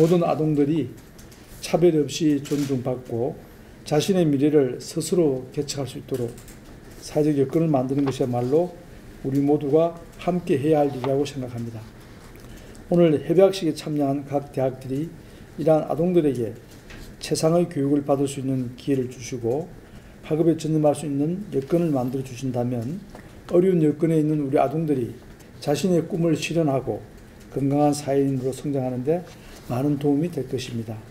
모든 아동들이 차별 없이 존중받고 자신의 미래를 스스로 개척할 수 있도록 사회적 여건을 만드는 것이야말로 우리 모두가 함께 해야 할 일이라고 생각합니다. 오늘 협약식에 참여한 각 대학들이 이러한 아동들에게 최상의 교육을 받을 수 있는 기회를 주시고 학업에 전념할 수 있는 여건을 만들어 주신다면 어려운 여건에 있는 우리 아동들이 자신의 꿈을 실현하고 건강한 사회인으로 성장하는 데 많은 도움이 될 것입니다.